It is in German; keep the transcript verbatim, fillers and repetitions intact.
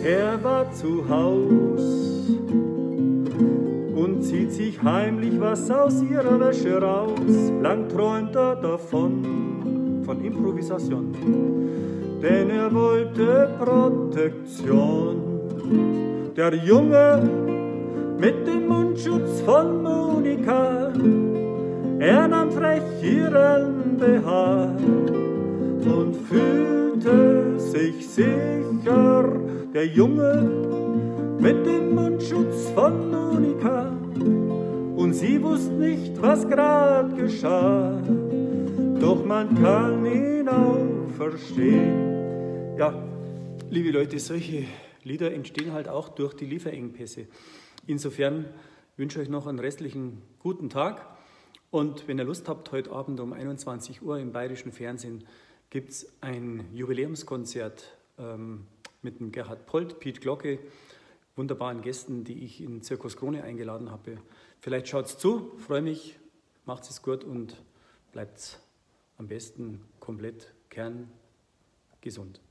Er war zu Haus und zieht sich heimlich was aus ihrer Wäsche raus. Lang träumt er davon, von Improvisation, denn er wollte Protektion. Der Junge mit dem Mundschutz von Monika, er nahm frech ihren B H und fühlte sich sicher. Der Junge mit dem Mundschutz von Monika, und sie wusste nicht, was grad geschah, doch man kann ihn auch verstehen. Ja, liebe Leute, solche Lieder entstehen halt auch durch die Lieferengpässe. Insofern wünsche ich euch noch einen restlichen guten Tag. Und wenn ihr Lust habt, heute Abend um einundzwanzig Uhr im Bayerischen Fernsehen gibt es ein Jubiläumskonzert ähm, mit dem Gerhard Polt, Piet Glocke, wunderbaren Gästen, die ich in Zirkus Krone eingeladen habe. Vielleicht schaut's zu, freue mich, macht's es gut und bleibt am besten komplett kerngesund.